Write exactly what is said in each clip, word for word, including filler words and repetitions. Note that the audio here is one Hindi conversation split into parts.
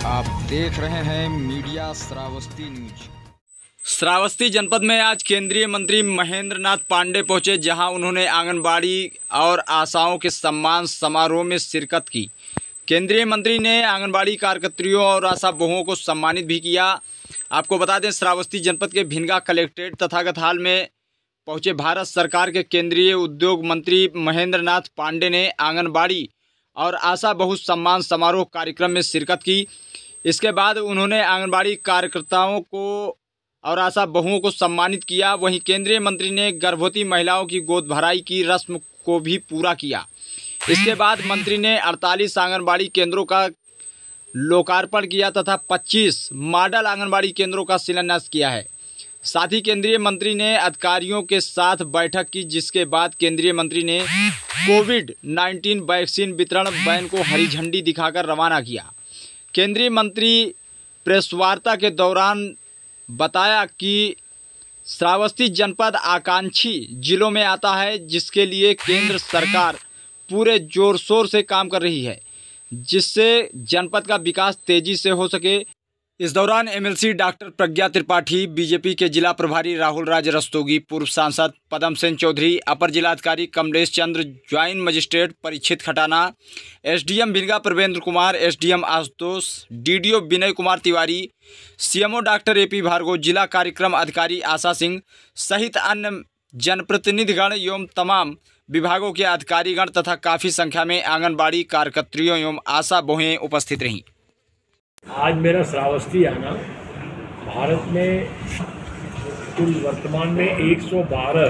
आप देख रहे हैं मीडिया श्रावस्ती न्यूज। श्रावस्ती जनपद में आज केंद्रीय मंत्री महेंद्र नाथ पांडे पहुंचे, जहां उन्होंने आंगनबाड़ी और आशाओं के सम्मान समारोह में शिरकत की। केंद्रीय मंत्री ने आंगनबाड़ी कार्यकर्तियों और आशा बहुओं को सम्मानित भी किया। आपको बता दें, श्रावस्ती जनपद के भिनगा कलेक्ट्रेट तथागत हाल में पहुंचे भारत सरकार के केंद्रीय उद्योग मंत्री महेंद्र नाथ पांडे ने आंगनबाड़ी और आशा बहु सम्मान समारोह कार्यक्रम में शिरकत की। इसके बाद उन्होंने आंगनबाड़ी कार्यकर्ताओं को और आशा बहुओं को सम्मानित किया। वहीं केंद्रीय मंत्री ने गर्भवती महिलाओं की गोद भराई की रस्म को भी पूरा किया। इसके बाद मंत्री ने अड़तालीस आंगनबाड़ी केंद्रों का लोकार्पण किया तथा पच्चीस मॉडल आंगनबाड़ी केंद्रों का शिलान्यास किया है। साथ ही केंद्रीय मंत्री ने अधिकारियों के साथ बैठक की, जिसके बाद केंद्रीय मंत्री ने कोविड नाइन्टीन वैक्सीन वितरण वैन को हरी झंडी दिखाकर रवाना किया। केंद्रीय मंत्री प्रेस वार्ता के दौरान बताया कि श्रावस्ती जनपद आकांक्षी जिलों में आता है, जिसके लिए केंद्र सरकार पूरे जोर शोर से काम कर रही है, जिससे जनपद का विकास तेजी से हो सके। इस दौरान MLC doctor Pragya Tripathi, BJP के जिला प्रभारी राहुल राज रस्तोगी, पूर्व सांसद पदम सेन चौधरी, अपर जिलाधिकारी Kamlesh Chandra, joint magistrate Parikshit Khatana, SDM Bhinga Pravendra Kumar, SDM Ashutosh, DDO Vinay Kumar Tiwari, CMO doctor AP Bhargav, जिला कार्यक्रम अधिकारी आशा सिंह सहित अन्य जनप्रतिनिधिगण एवं तमाम विभागों के अधिकारीगण तथा काफ़ी संख्या में आंगनबाड़ी कार्यकर्तियों एवं आशा बहुएं उपस्थित रहीं। आज मेरा श्रावस्ती आना, भारत में कुल वर्तमान में एक सौ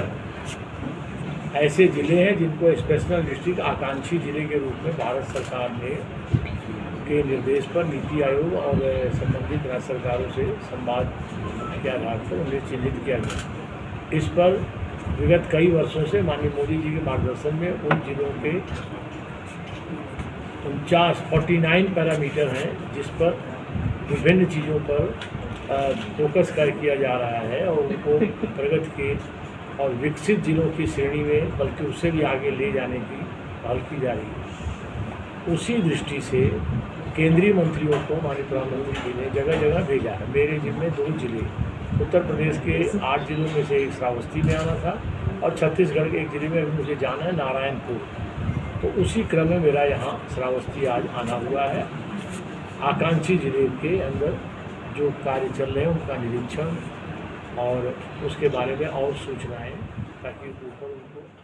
बारह ऐसे ज़िले हैं जिनको स्पेशल डिस्ट्रिक्ट आकांक्षी ज़िले के रूप में भारत सरकार ने के निर्देश पर नीति आयोग और संबंधित राज्य सरकारों से संवाद के आधार पर उन्हें चिन्हित किया गया। इस पर विगत कई वर्षों से माननीय मोदी जी के मार्गदर्शन में उन जिलों के उनचास फोर्टी नाइन पैरामीटर हैं, जिस पर विभिन्न चीज़ों पर फोकस कर किया जा रहा है और उनको प्रगति के और विकसित जिलों की श्रेणी में बल्कि उससे भी आगे ले जाने की पहल की जा रही है। उसी दृष्टि से केंद्रीय मंत्रियों को माननीय प्रधानमंत्री जी ने जगह जगह भेजा है। मेरे जिम्मे दो जिले, उत्तर प्रदेश के आठ जिलों में से एक श्रावस्ती में आना था और छत्तीसगढ़ के एक जिले में मुझे जाना है, नारायणपुर। तो उसी क्रम में मेरा यहाँ श्रावस्ती आज आना हुआ है। आकांक्षी जिले के अंदर जो कार्य चल रहे हैं उनका निरीक्षण और उसके बारे में और सूचनाएं, ताकि ऊपर उनको